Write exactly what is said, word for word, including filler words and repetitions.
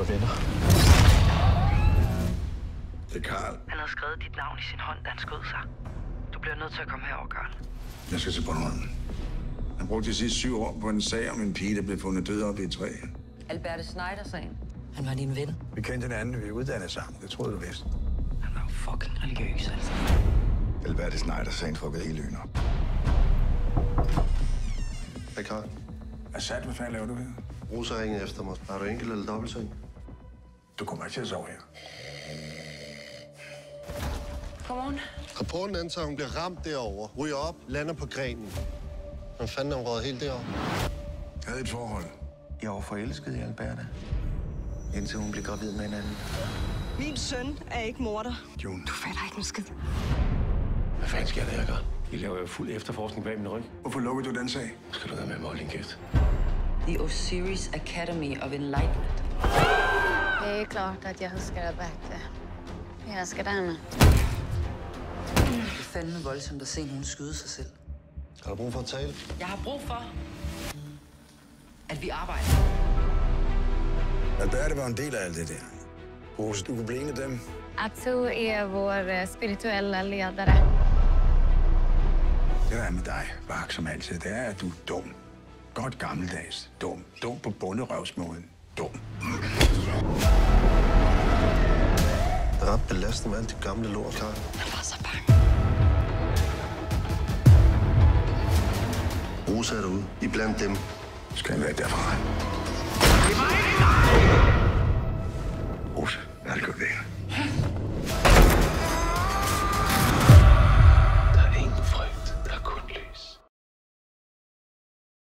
for venner. Det er Karl. Han havde skrevet dit navn i sin hånd, da han skød sig. Du bliver nødt til at komme herover, Karl. Jeg skal til Bornholm. Han brugte de sidste syv år på en sag om en pige, der blev fundet død oppe i et træ. Alberte Schneider-sagen. Han var din ven. Vi kendte hinanden, vi er uddannet sammen. Det troede du vidste. Han var jo fucking religiøs, altså. Alberte Schneider-sagen fuckede hele øen op. Hej, Karl. Assad, hvad fanden laver du her? Rosa ringede efter mig. Har du enkelt eller dobbeltseng? Du kommer ikke til at sove her. Godmorgen. Rapporten antager, hun bliver ramt derovre. Ryger op, lander på grenen. Hvem fanden er hun røget helt derovre? Jeg havde et forhold. Jeg var forelsket i Alberte, indtil hun blev gravid med en anden. Min søn er ikke morder. June. Du fatter ikke en skid. Hvad fanden sker der, jeg gør? I laver jo fuld efterforskning bag min ryg. Hvorfor lukkede du den sag? Skal du have med mig og din kæft? The Osiris Academy of Enlightenment. Det är klart att jag huskar Alberte. Jag älskar henne. Det er fandme voldsomt at se nogen skyde sig selv. Har du brug for at tale? Jeg har brug for, at vi arbejder. Alberte var en del af alt det der. Rosa, du kunne blive en af dem. Atu är vår spirituella ledare. Det der er med dig, Bak, som altid, det er, at du er dum. Godt gammeldags. Dum. Dum på bunderøvsmåden. Dum. Det er ret belastende med alt det gamle lort, Karl. Han var så bange. Rosa er derude. I blandt dem. Skal jeg være derfra? Rosa, hvad er det gået væk?